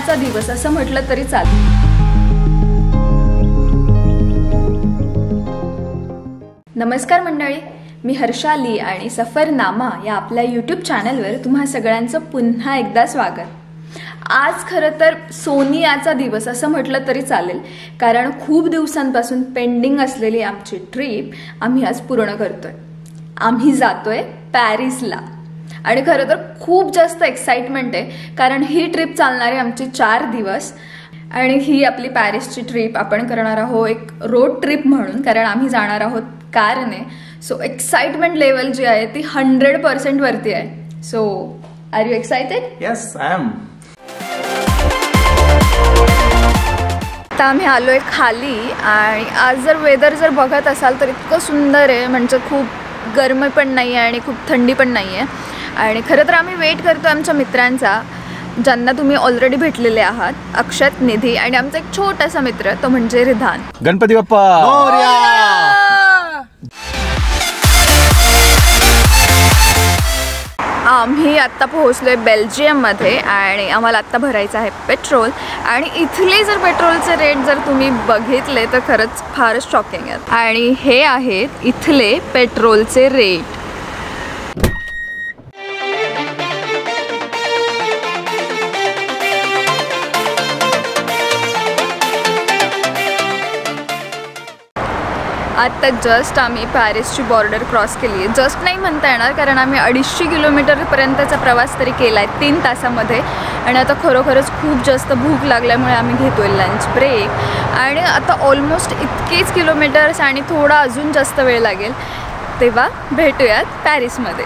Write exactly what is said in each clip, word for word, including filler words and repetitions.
सोनियाचा दिवस असं म्हटलं तरी चालेल। नमस्कार मंडळी, मी हर्षाली आणि सफरनामा या आपल्या यूट्यूब चॅनलवर तुम्हा सगळ्यांचं पुन्हा एकदा स्वागत। आज खरं तर सोनियाचा दिवस असं म्हटलं तरी चालेल, कारण खूप दिवसांपासून पेंडिंग असलेली आमची ट्रिप आम्ही आज पूर्ण करतोय। आम्ही जातोय पॅरिसला आणि खरं तर खूप जास्त एक्साइटमेंट आहे, कारण ही ट्रिप चालणार आहे आमची चार दिवस आणि ही आपली पॅरिसची ट्रिप आपण करणार आहोत एक रोड ट्रिप म्हणून, कारण आम्ही जाणार आहोत कारने। सो एक्साइटमेंट लेवल जी आहे ती हंड्रेड पर्सेंट वरती आहे। So are you excited? Yes, I am. आता आम्ही आलोय खाली आणि आज जर वेदर जर बघत असाल तर इतकं सुंदर आहे, म्हणजे खूप गरमी पण नाही आहे आणि खूप थंडी पण नाही आहे। आणि खरं तर आम्ही वेट करतो आमच्या मित्रांचा, ज्यांना तुम्ही ऑलरेडी भेटलेले आहात, अक्षत, निधी आणि आमचा एक छोटासा मित्र तो म्हणजे रिधान। गणपती बाप्पा मोरया। आम्ही आत्ता पोहोचलोय बेल्जियममध्ये आणि आम्हाला आत्ता भरायचं आहे पेट्रोल। आणि इथले जर पेट्रोलचे रेट जर तुम्ही बघितले तर खरंच फारच शॉकिंग आहेत। आणि हे आहेत इथले पेट्रोलचे रेट। आता जस्ट आम्ही पॅरिसची बॉर्डर क्रॉस केली आहे। जस्ट नाही म्हणता येणार, कारण आम्ही अडीचशे किलोमीटरपर्यंतचा प्रवास तरी केला आहे तीन तासामध्ये। आणि आता खरोखरच खूप जास्त भूक लागल्यामुळे आम्ही घेतोय लंच ब्रेक। आणि आता ऑलमोस्ट इतकेच किलोमीटर्स आणि थोडा अजून जास्त वेळ लागेल, तेव्हा भेटूयात पॅरिसमध्ये।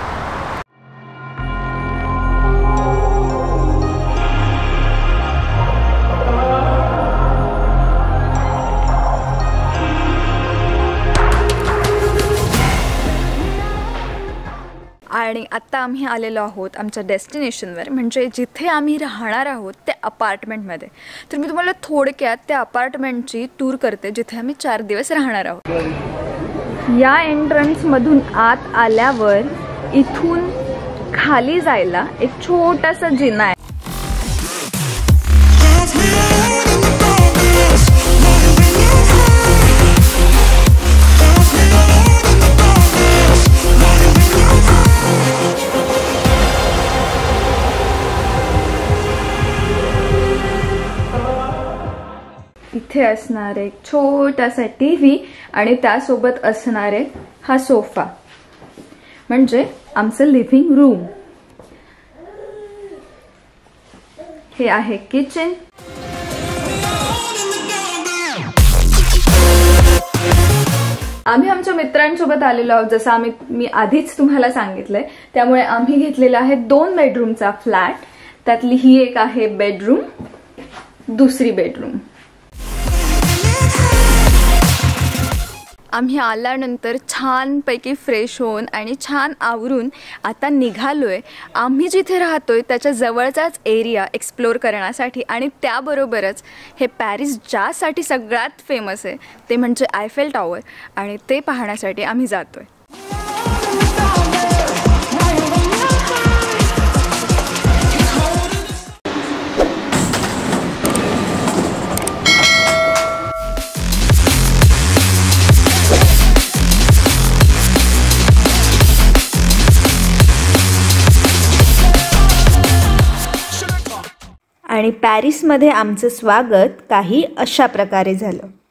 आणि आत्ता आम्ही आलेलो आहोत आमच्या डेस्टिनेशनवर, म्हणजे जिथे आम्ही राहणार आहोत त्या अपार्टमेंटमध्ये। तर मी तुम्हाला थोडक्यात त्या अपार्टमेंटची टूर करते जिथे आम्ही चार दिवस राहणार आहोत। या एंट्रन्समधून आत आल्यावर इथून खाली जायला एक छोटासा जिना आहे। इथे असणार एक छोटासा टीव्ही आणि त्यासोबत असणारे हा सोफा, म्हणजे आमचं लिव्हिंग रूम। हे आहे किचन। आम्ही आमच्या मित्रांसोबत आलेलो आहोत, जसं आम्ही मी आधीच तुम्हाला सांगितलंय। त्यामुळे आम्ही घेतलेला आहे दोन बेडरूमचा फ्लॅट, त्यातली ही एक आहे बेडरूम, दुसरी बेडरूम। आम्ही आल्यानंतर छानपैकी फ्रेश होऊन आणि छान आवरून आता निघालोय आम्ही जिथे राहतोय त्याच्या जवळचाच एरिया एक्सप्लोर करण्यासाठी। आणि त्याबरोबरच हे पॅरिस ज्यासाठी सगळ्यात फेमस आहे ते म्हणजे आयफेल टॉवर, आणि ते पाहण्यासाठी आम्ही जातोय। आणि पॅरिसमध्ये आमचं स्वागत काही अशा प्रकारे झालं।